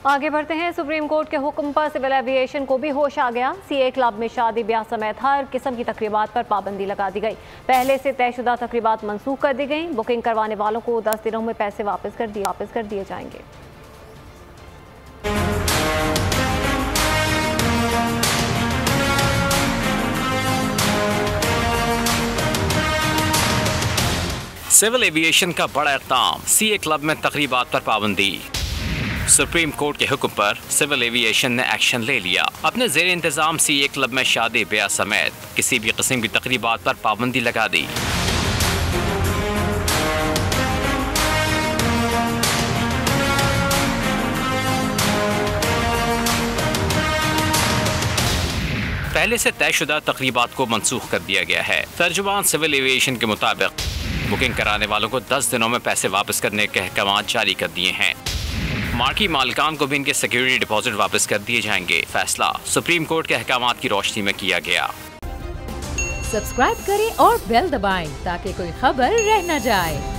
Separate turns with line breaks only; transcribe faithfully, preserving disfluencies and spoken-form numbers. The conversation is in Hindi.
आगे बढ़ते हैं। सुप्रीम कोर्ट के हुक्म पर सिविल एविएशन को भी होश आ गया। सीए क्लब में शादी ब्याह समेत हर किस्म की तकरीबात पर पाबंदी लगा दी गई। पहले से तयशुदा तकरीबात मनसूख कर दी गई। बुकिंग करवाने वालों को दस दिनों में पैसे वापस कर दिए वापस कर दिए जाएंगे।
सिविल एविएशन का बड़ा इक़दाम, सीए क्लब में तकरीबात पर पाबंदी। सुप्रीम कोर्ट के हुक्म पर सिविल एविएशन ने एक्शन ले लिया। अपने ज़ेर इंतज़ाम सीए क्लब में शादी ब्याह समेत किसी भी किस्म की तकरीबात पर पाबंदी लगा दी। पहले से तयशुदा तकरीबात को मनसूख कर दिया गया है। तर्जुमान सिविल एविएशन के मुताबिक बुकिंग कराने वालों को दस दिनों में पैसे वापस करने के अहकाम जारी कर दिए हैं। मार्की मालिकान को भी इनके सिक्योरिटी डिपॉजिट वापस कर दिए जाएंगे। फैसला सुप्रीम कोर्ट के अहकाम की रोशनी में किया गया।
सब्सक्राइब करें और बेल दबाएं ताकि कोई खबर रह न जाए।